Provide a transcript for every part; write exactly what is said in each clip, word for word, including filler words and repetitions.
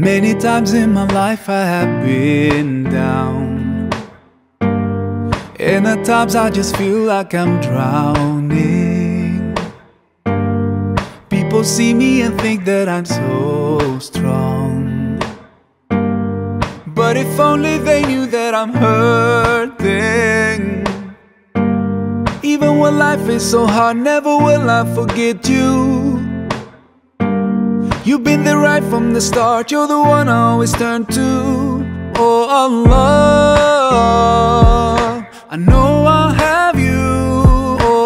Many times in my life I have been down, and at times I just feel like I'm drowning. People see me and think that I'm so strong, but if only they knew that I'm hurting. Even when life is so hard, never will I forget you. You've been there right from the start, you're the one I always turn to. Oh Allah, I know I have you. Oh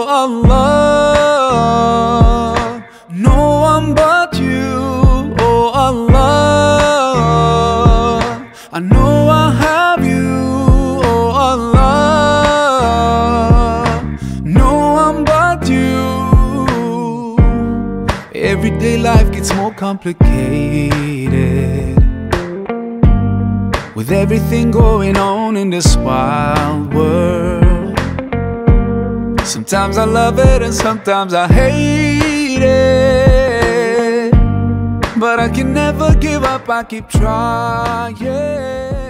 Allah, no one but you. Oh Allah, I know I have you. Oh Allah, no one but you. Everyday life gets more complicated, with everything going on in this wild world. Sometimes I love it and sometimes I hate it, but I can never give up, I keep trying.